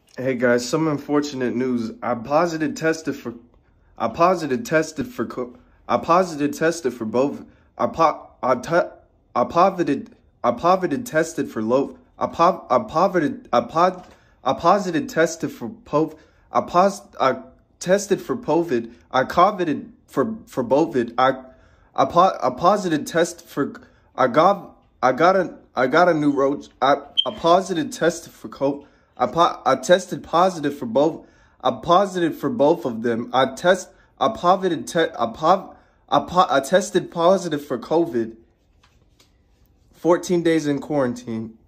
Hey guys, some unfortunate news. I positive tested for co I positive tested for both. I po I te I positive I positive tested for low. I positive tested for pov. I tested for COVID. I coveted for bovid. I positive test for I got a new roach. I positive tested for COVID. I tested positive for both. I positive for both of them. I tested positive for COVID. 14 days in quarantine.